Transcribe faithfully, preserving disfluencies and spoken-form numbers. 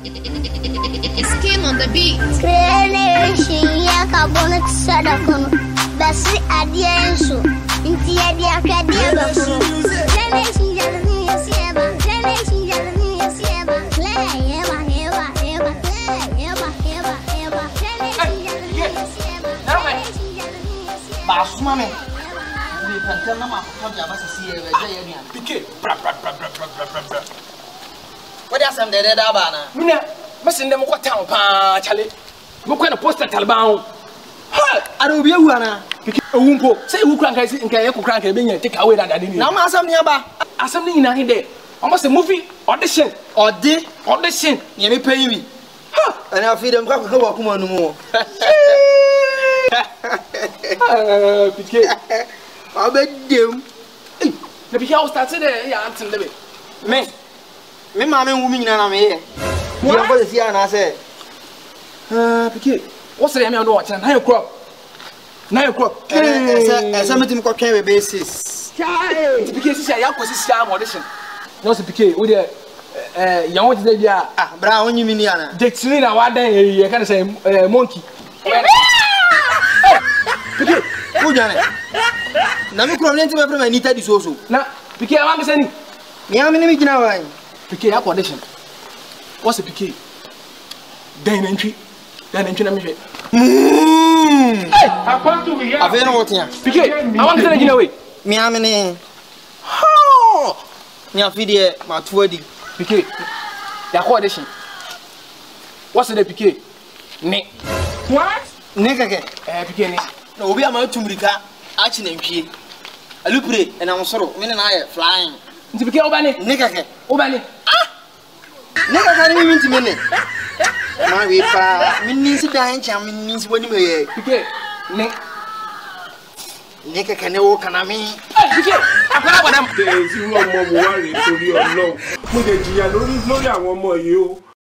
Skim on the beat. Creation ya carbonic sadakon. Basi adienso. Inti adia kadia bakon. Creation ya ni yesieba. Creation ya ni yesieba. Play eba eba eba. Play eba eba eba. Creation ya ni yesieba. Creation ya ni yesieba. Basuma me. We can tell them about the abasi here. Piqué, bra bra bra bra bra bra bra. What are some dead abana? Mina, messing them what town pa Charlie. What kind of poster Taliban? Ha! I don't be a winner. Piqué, a wumpo. Say who crank I see in Kayako crank and take away that I didn't. Now, my son nearby. As something in a day. Almost a movie audition Or day audition. You may pay me. Ha! And I'll feed them back to walk no more. Piqué, I'll bet them. the Piqué started there. Yeah, I'm telling you. Me, me, mammy, woman, and I'm here. What was here? And I said, Uh, Piqué, what's the name of the watch? And nine o'clock. Nine o'clock. as something got carry basis. Piqué, see, I was this time audition. No, Piqué, with the uh, young ones, they are. Ah, Brown, you mean, Yana? Dexterina, one day, you can say monkey. Piqué, Who done it? Now, me come into my friend, I need that is also. now, Piqué, I'm saying, Yeah, I'm in the beginning. Piqué, I audition. What's a Piqué? Then entry, then entry, I'm here. Mmm. I want to be I've been out here. Piqué, I want to get away. Me, I'm in. Oh, yeah, video, my twenty. Piqué, the audition. What's the Piqué? Ne. What? Nigga, Eh, Piqué, ne. no, we are my tumrica, action and key. I look pretty, and I'm sort of, when I flying. Nti Piqué, Obani, Nigga, Obani. nigga, can't even to minute. My way, pa, means dying, charming means when you may. Piqué, ne. Nigga can walk on me. Piqué, I'm going to There is no more worry to your love. Mo de jiya lórí lórí àwọn ọmọ yìí o.